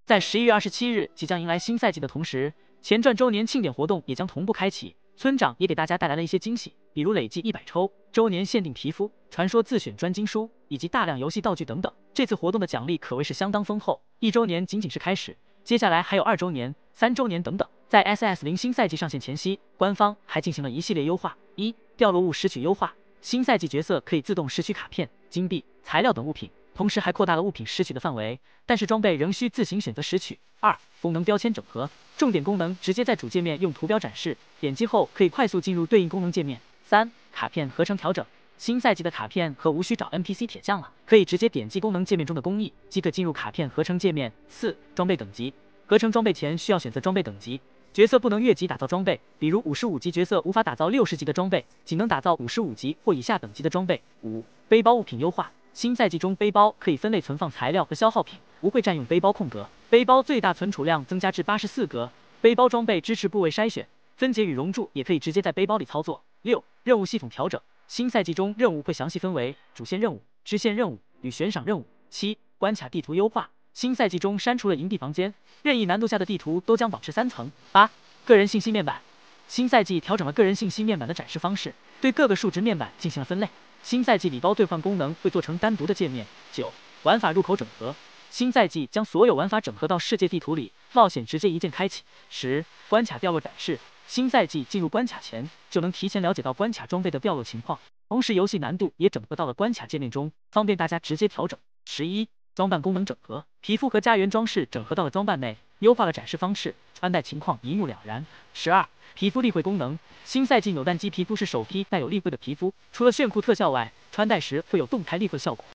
在11月27日即将迎来新赛季的同时，前传周年庆典活动也将同步开启。村长也给大家带来了一些惊喜，比如累计100抽、周年限定皮肤、传说自选专精书以及大量游戏道具等等。这次活动的奖励可谓是相当丰厚。1周年仅仅是开始，接下来还有2周年、3周年等等。在 SS0 新赛季上线前夕，官方还进行了一系列优化。掉落物拾取优化，新赛季角色可以自动拾取卡片、金币、材料等物品，同时还扩大了物品拾取的范围，但是装备仍需自行选择拾取。功能标签整合，重点功能直接在主界面用图标展示，点击后可以快速进入对应功能界面。卡片合成调整，新赛季的卡片和无需找 NPC 铁匠了，可以直接点击功能界面中的工艺，即可进入卡片合成界面。装备等级，合成装备前需要选择装备等级，角色不能越级打造装备，比如55级角色无法打造60级的装备，仅能打造55级或以下等级的装备。背包物品优化，新赛季中背包可以分类存放材料和消耗品，不会占用背包空格。背包最大存储量增加至84格。背包装备支持部位筛选，分解与熔铸也可以直接在背包里操作。任务系统调整，新赛季中任务会详细分为主线任务、支线任务与悬赏任务。关卡地图优化，新赛季中删除了营地房间，任意难度下的地图都将保持3层。个人信息面板，新赛季调整了个人信息面板的展示方式，对各个数值面板进行了分类。新赛季礼包兑换功能会做成单独的界面。玩法入口整合，新赛季将所有玩法整合到世界地图里，冒险直接一键开启。关卡掉落展示，新赛季进入关卡前就能提前了解到关卡装备的掉落情况，同时游戏难度也整合到了关卡界面中，方便大家直接调整。装扮功能整合，皮肤和家园装饰整合到了装扮内，优化了展示方式，穿戴情况一目了然。皮肤立绘功能，新赛季扭蛋机皮肤是首批带有立绘的皮肤，除了炫酷特效外，穿戴时会有动态立绘效果，